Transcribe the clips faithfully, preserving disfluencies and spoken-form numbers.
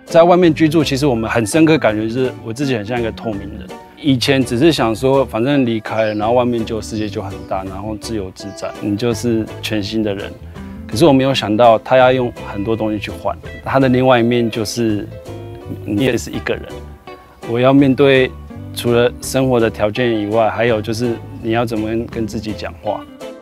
在外面居住，其实我们很深刻感觉就是我自己很像一个透明人。以前只是想说，反正离开了，然后外面就世界就很大，然后自由自在，你就是全新的人。可是我没有想到，他要用很多东西去换。他的另外一面就是你也是一个人，我要面对除了生活的条件以外，还有就是你要怎么跟自己讲话。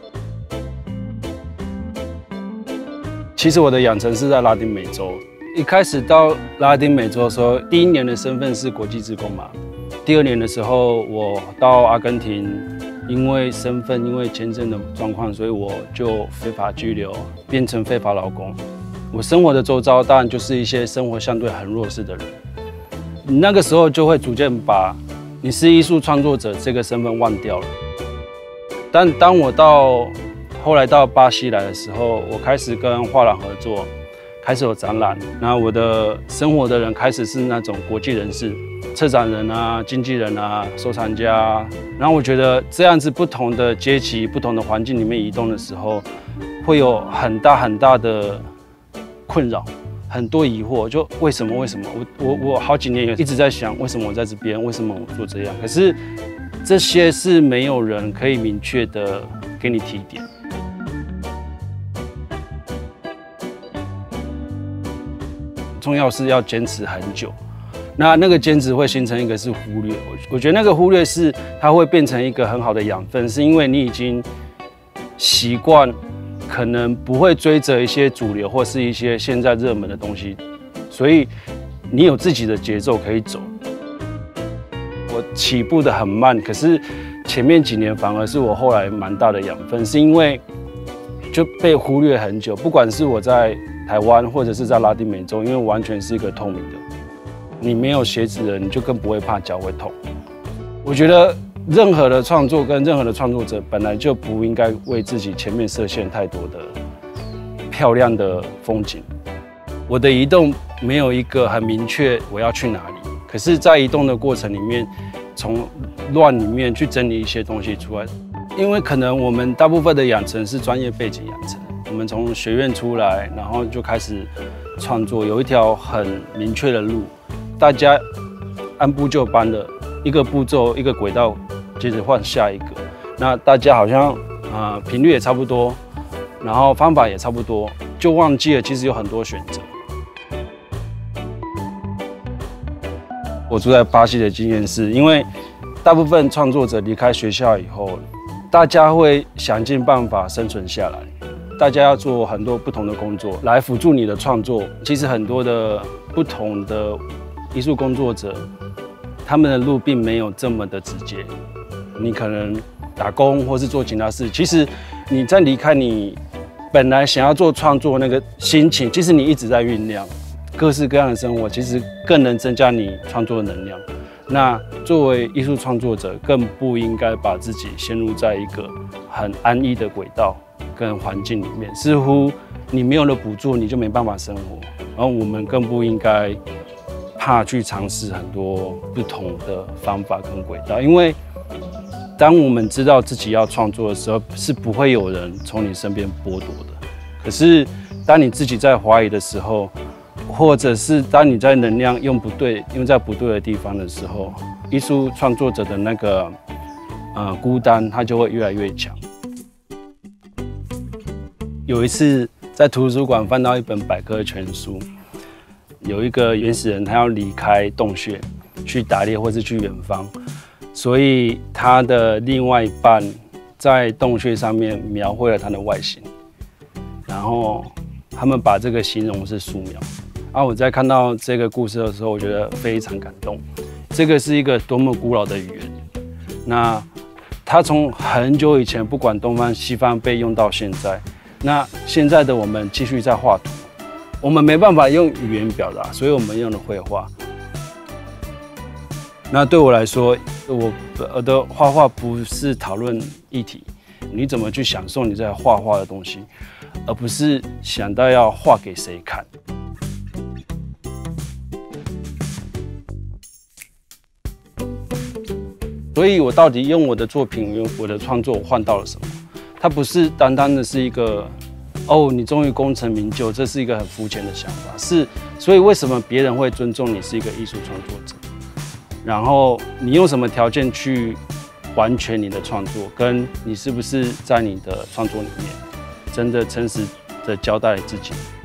其实我的养成是在拉丁美洲。一开始到拉丁美洲的时候，第一年的身份是国际志工嘛。第二年的时候，我到阿根廷，因为身份、因为签证的状况，所以我就非法居留，变成非法劳工。我生活的周遭当然就是一些生活相对很弱势的人。你那个时候就会逐渐把你是艺术创作者这个身份忘掉了。但当我到后来到巴西来的时候，我开始跟画廊合作。开始有展览，那我的生活的人开始是那种国际人士，策展人啊、经纪人啊、收藏家啊。然后我觉得这样子不同的阶级、不同的环境里面移动的时候，会有很大很大的困扰，很多疑惑，就为什么？为什么？我我我好几年也一直在想，为什么我在这边？为什么我做这样？可是这些是没有人可以明确的给你提点。重要是要坚持很久，那那个坚持会形成一个是忽略，我觉得那个忽略是它会变成一个很好的养分，是因为你已经习惯，可能不会追着一些主流或是一些现在热门的东西，所以你有自己的节奏可以走。我起步的很慢，可是前面几年反而是我后来蛮大的养分，是因为就被忽略很久，不管是我在台湾或者是在拉丁美洲，因为完全是一个透明的，你没有鞋子的，你就更不会怕脚会痛。我觉得任何的创作跟任何的创作者本来就不应该为自己前面设限太多的漂亮的风景。我的移动没有一个很明确我要去哪里，可是在移动的过程里面，从乱里面去整理一些东西出来。因为可能我们大部分的养成是专业背景养成。我们从学院出来，然后就开始创作，有一条很明确的路，大家按部就班的一个步骤、一个轨道，接着换下一个。那大家好像啊频率也差不多，然后方法也差不多，就忘记了其实有很多选择。我住在巴西的经验是，因为大部分创作者离开学校以后，大家会想尽办法生存下来。大家要做很多不同的工作来辅助你的创作。其实很多的不同的艺术工作者，他们的路并没有这么的直接。你可能打工或是做其他事，其实你在离开你本来想要做创作那个心情，其实你一直在酝酿各式各样的生活，其实更能增加你创作的能量。那作为艺术创作者，更不应该把自己陷入在一个很安逸的轨道跟环境里面，似乎你没有了补助，你就没办法生活。然后我们更不应该怕去尝试很多不同的方法跟轨道，因为当我们知道自己要创作的时候，是不会有人从你身边剥夺的。可是当你自己在怀疑的时候，或者是当你在能量用不对、用在不对的地方的时候，艺术创作者的那个呃孤单，它就会越来越强。有一次在图书馆翻到一本百科全书，有一个原始人他要离开洞穴去打猎或是去远方，所以他的另外一半在洞穴上面描绘了他的外形，然后他们把这个形容是素描。然后我在看到这个故事的时候，我觉得非常感动。这个是一个多么古老的语言，那它从很久以前，不管东方西方被用到现在。那现在的我们继续在画图，我们没办法用语言表达，所以我们用了绘画。那对我来说，我的画画不是讨论议题，你怎么去享受你在画画的东西，而不是想到要画给谁看。所以我到底用我的作品、用我的创作换到了什么？它不是单单的是一个，哦，你终于功成名就，这是一个很肤浅的想法。是所以为什么别人会尊重你是一个艺术创作者？然后你用什么条件去完全你的创作，跟你是不是在你的创作里面真的诚实的交代了自己